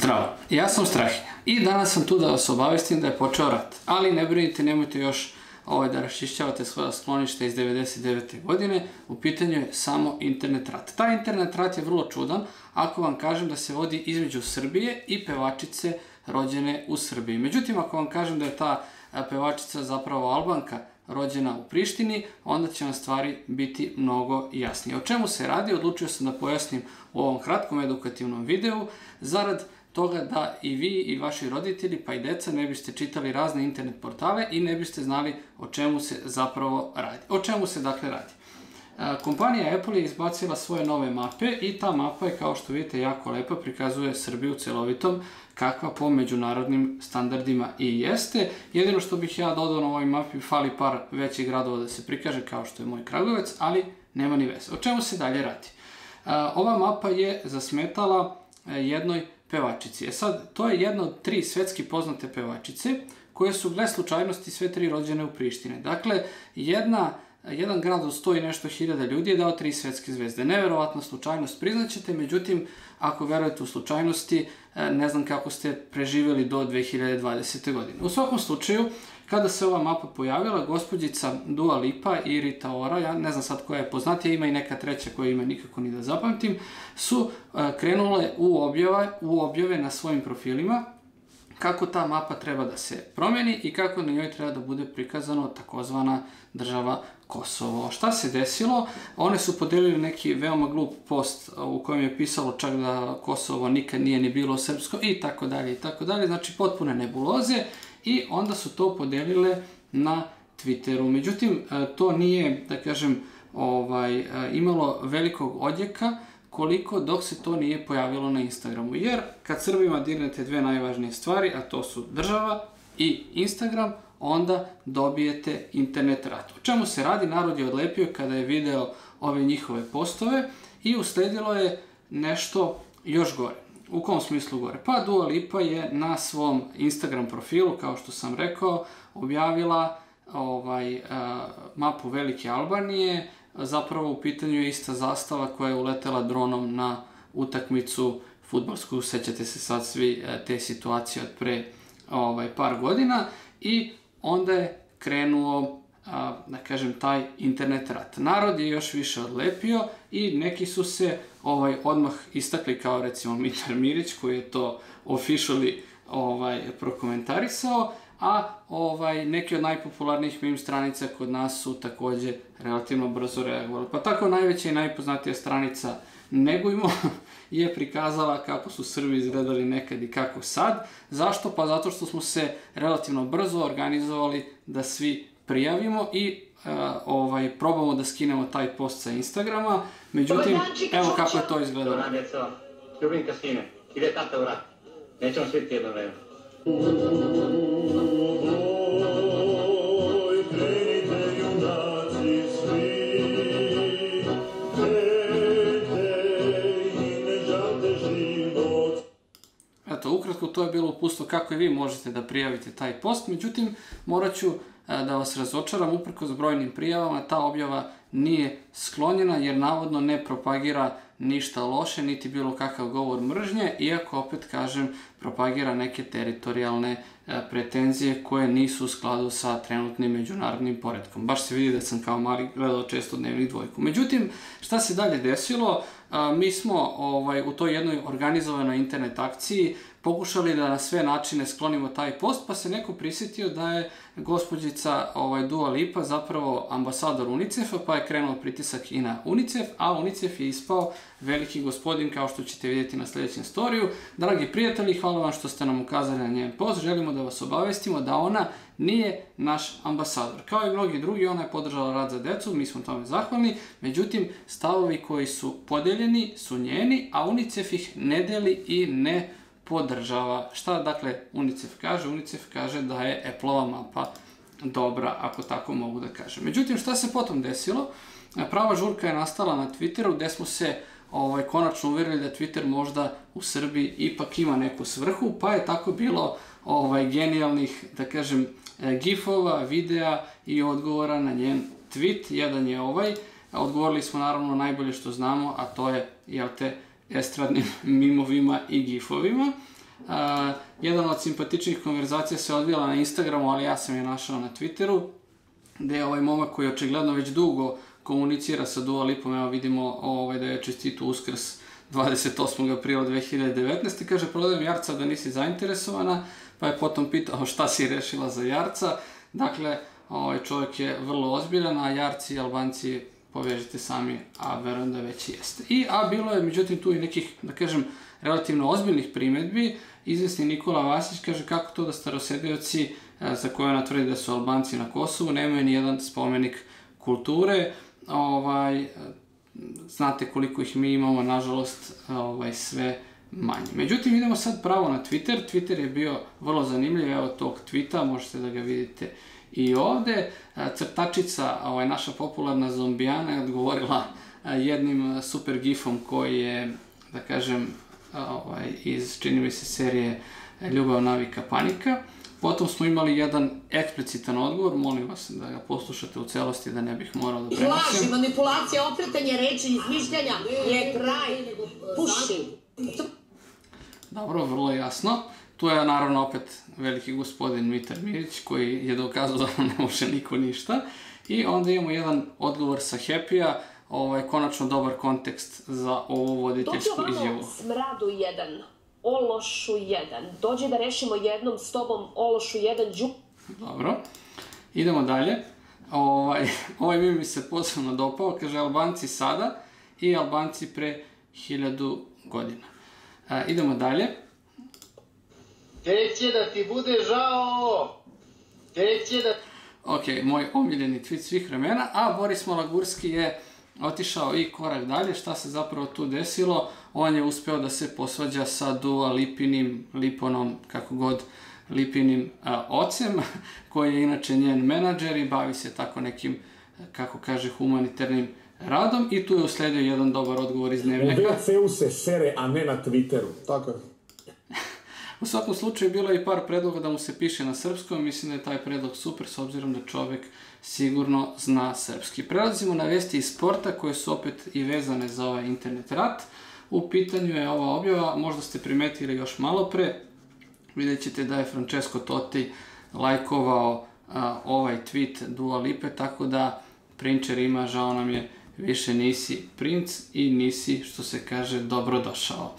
Zdravo, ja sam Strahinja i danas sam tu da vas obavestim da je počeo rat, ali ne brinite, nemojte još da raščišćavate svoja skloništa iz 99. godine, u pitanju je samo internet rat. Taj internet rat je vrlo čudan ako vam kažem da se vodi između Srbije i pevačice rođene u Srbiji. Međutim, ako vam kažem da je ta pevačica zapravo Albanka rođena u Prištini, onda će vam stvari biti mnogo jasnije. O čemu se radi, odlučio sam da pojasnim u ovom kratkom edukativnom videu, zarad toga da i vi i vaši roditelji pa i deca ne biste čitali razne internet portale i ne biste znali o čemu se zapravo radi. O čemu se dakle radi? Kompanija Apple je izbacila svoje nove mape i ta mapa je, kao što vidite, jako lepa, prikazuje Srbiju celovitom, kakva po međunarodnim standardima i jeste. Jedino što bih ja dodao na ovoj mapi, fali par većih gradova da se prikaže, kao što je moj Kragujevac, ali nema ni veze. O čemu se dalje radi? Ova mapa je zasmetala jednoj pevačici. Sad, to je jedna od 3 svetski poznate pevačice, koje su, gle slučajnosti, sve 3 rođene u Prištini. Dakle, jedan grad od 100 i nešto hiljada ljudi je dao 3 svetske zvezde. Neverovatna slučajnost, priznaćete, međutim, ako verujete u slučajnosti, ne znam kako ste preživjeli do 2020. godine. U svakom slučaju, kada se ova mapa pojavila, gospođica Dua Lipa i Rita Ora, ja ne znam sad koja je poznatija, ima i neka treća koja ima nikako ni da zapamtim, su krenule u objave na svojim profilima kako ta mapa treba da se promeni i kako na njoj treba da bude prikazano takozvana država Kosovo. Šta se desilo? One su podelili neki veoma glup post u kojem je pisalo čak da Kosovo nikad nije ni bilo srpsko i tako dalje i tako dalje, znači potpune nebuloze, i onda su to podelile na Twitteru. Međutim, to nije, da kažem, imalo velikog odjeka koliko dok se to nije pojavilo na Instagramu. Jer kad Srbima dirnete 2 najvažnije stvari, a to su država i Instagram, onda dobijete internet rat. O čemu se radi? Narod je odlepio kada je video ove njihove postove i usledilo je nešto još gore. U kom smislu gore? Pa Dua Lipa je na svom Instagram profilu, kao što sam rekao, objavila mapu Velike Albanije. Zapravo u pitanju je ista zastava koja je uletela dronom na utakmicu fudbalsku, sećate se sad svi te situacije od pre par godina, i onda je krenuo, da kažem, taj internet rat. Narod je još više odlepio i neki su se odmah istakli, kao recimo Mitar Mirić, koji je to officially prokomentarisao, a neki od najpopularnijih meme stranica kod nas su takođe relativno brzo reagovali. Pa tako najveća i najpoznatija stranica Negujmo je prikazala kako su Srbi izgledali nekad i kako sad. Zašto? Pa zato što smo se relativno brzo organizovali da svi prijavimo i probamo da skinemo taj post sa Instagrama. Međutim, evo kako je to izgledalo. Dobra, djeco, ljubimka sine, ide tata u rat. Nećemo sviti jedno vreme. Eto, ukratko to je bilo uputstvo kako i vi možete da prijavite taj post, međutim, morat ću da vas razočaram, uprkos brojnim prijavama, ta objava nije sklonjena jer navodno ne propagira ništa loše, niti bilo kakav govor mržnje, iako, opet kažem, propagira neke teritorijalne pretenzije koje nisu u skladu sa trenutnim međunarodnim poretkom. Baš se vidi da sam kao mali gledao često Dnevnik dvojku. Međutim, šta se dalje desilo? Mi smo u toj jednoj organizovanoj internet akciji pokušali da na sve načine sklonimo taj post, pa se neko prisjetio da je gospođica Dua Lipa zapravo ambasador UNICEF-a, pa je krenuo pritisak i na UNICEF, a UNICEF je ispao veliki gospodin, kao što ćete vidjeti na sljedećem storiju. Dragi prijatelji, hvala vam što ste nam ukazali na njen post. Želimo da vas obavestimo da ona nije naš ambasador. Kao i mnogi drugi, ona je podržala rad za decu, mi smo tome zahvalni, međutim, stavovi koji su podeljeni su njeni, a UNICEF ih ne deli i ne podržava. Šta dakle UNICEF kaže? UNICEF kaže da je Apple-ova mapa dobra, ako tako mogu da kažem. Međutim, šta se potom desilo? Prava žurka je nastala na Twitteru, gde smo se konačno uverili da Twitter možda u Srbiji ipak ima neku svrhu, pa je tako bilo genijalnih, da kažem, gifova, videa i odgovora na njen tweet. Jedan je odgovorili smo naravno najbolje što znamo, a to je, estradnim mimovima i gifovima. Jedan od simpatičnih konverzacija se odvijala na Instagramu, ali ja sam je našao na Twitteru, gde je ovaj momak koji očigledno već dugo komunicira sa Dua Lipom, evo vidimo da je čestito Uskrs 28. aprila 2019. Kaže, prodajem jarca da nisi zainteresovana, pa je potom pitao šta si rešila za jarca. Dakle, čovjek je vrlo ozbiljan, a jarci i Albanci povežite sami, a verujem da već jeste. A bilo je, međutim, tu i nekih, da kažem, relativno ozbiljnih primedbi. Izvesni Nikola Vasić kaže kako to da starosedioci, za koje ona tvrdi da su Albanci na Kosovu, nemaju ni jedan spomenik kulture. Znate koliko ih mi imamo, nažalost, sve manje. Međutim, idemo sad pravo na Twitter. Twitter je bio vrlo zanimljiv, evo tog tweeta, možete da ga vidite i ovde. Crtačica, naša popularna zombijana, je odgovorila jednim super gifom koji je, da kažem, iz, čini mi se, serije Ljubav, navika, panika. Potom smo imali jedan eksplicitan odgovor, molim vas da ga poslušate u celosti, da ne bih morao da prenosim. Laži, manipulacija, okretanje reči, izmišljanja je kraj. Puši. Dobro, vrlo jasno. Tu je naravno opet veliki gospodin Mitar Mirić koji je dokazao da ne može niko ništa. I onda imamo jedan odgovor sa Happy-a, konačno dobar kontekst za ovu voditeljsku izjavu. Dođe smradu jedan, ološu jedan. Dođe da rešimo jednom s tobom, ološu jedan, Dobro, idemo dalje. Ovaj mi se posebno dopao, kaže Albanci sada i Albanci pre 1000 godina. Idemo dalje. Gde će da ti bude žao? Gde će da... Ok, moj omiljeni tweet svih vremena, a Boris Malagurski je otišao i korak dalje. Šta se zapravo tu desilo? On je uspeo da se posvađa sa Dua Liponom, kako god, Lipinim ocem, koji je inače njen menadžer i bavi se tako nekim, kako kaže, humanitarnim radom. I tu je usledio jedan dobar odgovor iz Dnevnika. U WC-u se sere, a ne na Twitteru. Tako je. U svakom slučaju bilo je i par predloga da mu se piše na srpskom, mislim da je taj predlog super s obzirom da čovek sigurno zna srpski. Prelazimo na vesti iz sporta koje su opet i vezane za ovaj internet rat. U pitanju je ova objava, možda ste primetili još malo pre, vidjet ćete da je Francesco Totti lajkovao ovaj tweet Dua Lipe, tako da Prinčer ima, žao nam je, više nisi princ i nisi, što se kaže, dobrodošao.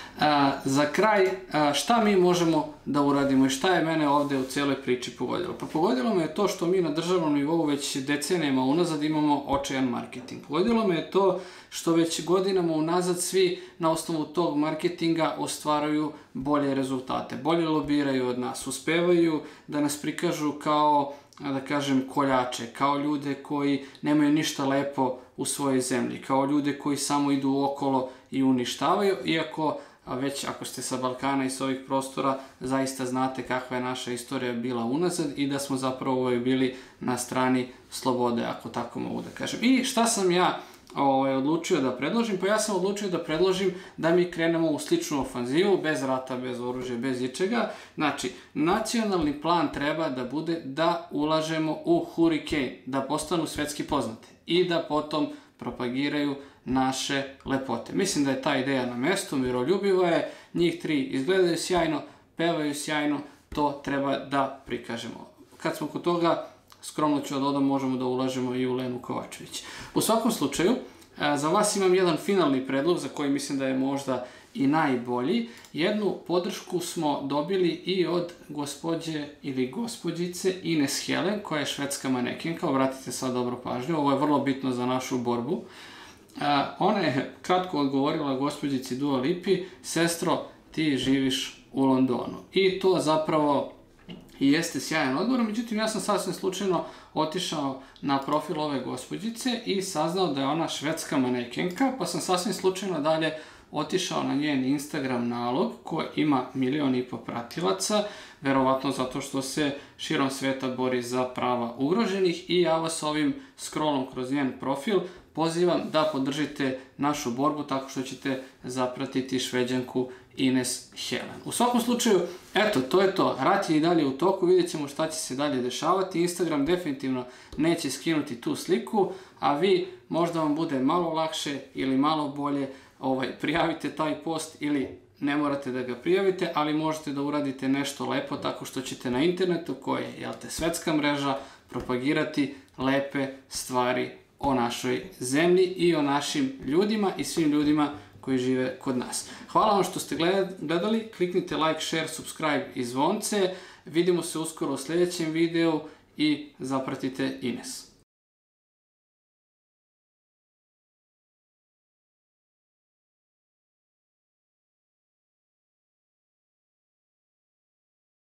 Za kraj, šta mi možemo da uradimo i šta je mene ovde u cijeloj priči pogodilo? Pa pogodilo me je to što mi na državnom nivou već decenijama unazad imamo očajan marketing. Pogodilo me je to što već godinama unazad svi na osnovu tog marketinga ostvaruju bolje rezultate, bolje lobiraju od nas, uspevaju da nas prikažu kao, da kažem, koljače, kao ljude koji nemaju ništa lepo u svojoj zemlji, kao ljude koji samo idu okolo i uništavaju, iako već ako ste sa Balkana i s ovih prostora, zaista znate kakva je naša istorija bila unazad i da smo zapravo bili na strani slobode, ako tako mogu da kažem. I šta sam ja odlučio da predložim? Pa ja sam odlučio da predložim da mi krenemo u sličnu ofanzivu, bez rata, bez oružja, bez ičega. Znači, nacionalni plan treba da bude da ulažemo u Hurricane, da postanu svetski poznate i da potom propagiraju naše lepote. Mislim da je ta ideja na mestu, miroljubiva je, njih tri izgledaju sjajno, pevaju sjajno, to treba da prikažemo. Kad smo kod toga, skromno ću da dodam, možemo da ulažemo i u Lenu Kovačević. U svakom slučaju, za vas imam jedan finalni predlog za koji mislim da je možda i najbolji. Jednu podršku smo dobili i od gospođe ili gospođice Ines Helen, koja je švedska manekenka. Obratite sad dobro pažnju, ovo je vrlo bitno za našu borbu. Ona je kratko odgovorila gospođici Dua Lipi: sestro, ti živiš u Londonu. I to zapravo i jeste sjajan odgovor, međutim ja sam sasvim slučajno otišao na profil ove gospođice i saznao da je ona švedska manekenka, pa sam sasvim slučajno dalje otišao na njen Instagram nalog koji ima 1,5 miliona pratilaca, verovatno zato što se širom sveta bori za prava ugroženih, i ja vas ovim scrollom kroz njen profil pozivam da podržite našu borbu tako što ćete zapratiti Šveđanku Ines Helen. U svakom slučaju, eto, to je to. Rat je i dalje u toku, vidjet ćemo šta će se dalje dešavati. Instagram definitivno neće skinuti tu sliku, a vi, možda vam bude malo lakše ili malo bolje, prijavite taj post ili ne morate da ga prijavite, ali možete da uradite nešto lepo tako što ćete na internetu, koji je svetska mreža, propagirati lepe stvari o našoj zemlji i o našim ljudima i svim ljudima koji žive kod nas. Hvala vam što ste gledali, kliknite like, share, subscribe i zvonce. Vidimo se uskoro u sljedećem videu i zapratite Ines.